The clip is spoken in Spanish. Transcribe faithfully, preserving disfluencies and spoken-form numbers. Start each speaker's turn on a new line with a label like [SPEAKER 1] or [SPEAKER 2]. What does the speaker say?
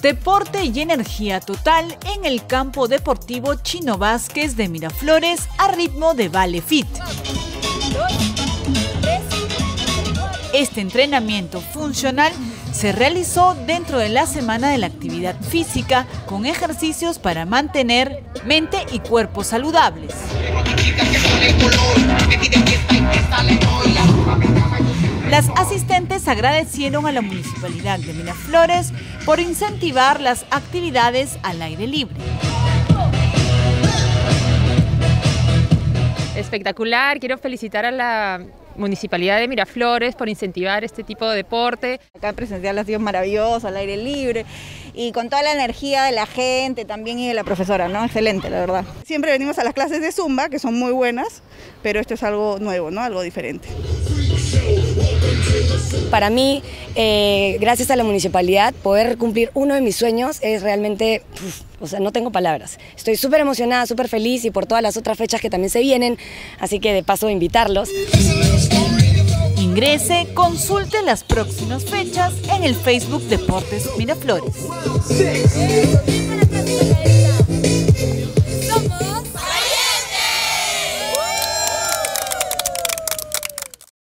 [SPEAKER 1] Deporte y energía total en el campo deportivo Chino Vázquez de Miraflores a ritmo de Vale Fit. Este entrenamiento funcional se realizó dentro de la semana de la actividad física con ejercicios para mantener mente y cuerpo saludables. Las asistentes agradecieron a la Municipalidad de Miraflores por incentivar las actividades al aire libre.
[SPEAKER 2] Espectacular, quiero felicitar a la Municipalidad de Miraflores por incentivar este tipo de deporte.
[SPEAKER 3] Acá presencial ha sido maravilloso, al aire libre y con toda la energía de la gente también y de la profesora, ¿no? Excelente, la verdad. Siempre venimos a las clases de Zumba, que son muy buenas, pero esto es algo nuevo, ¿no? Algo diferente.
[SPEAKER 4] Para mí, eh, gracias a la municipalidad, poder cumplir uno de mis sueños es realmente, uf, o sea, no tengo palabras. Estoy súper emocionada, súper feliz y por todas las otras fechas que también se vienen, así que de paso invitarlos.
[SPEAKER 1] Ingrese, consulte las próximas fechas en el Facebook Deportes Miraflores.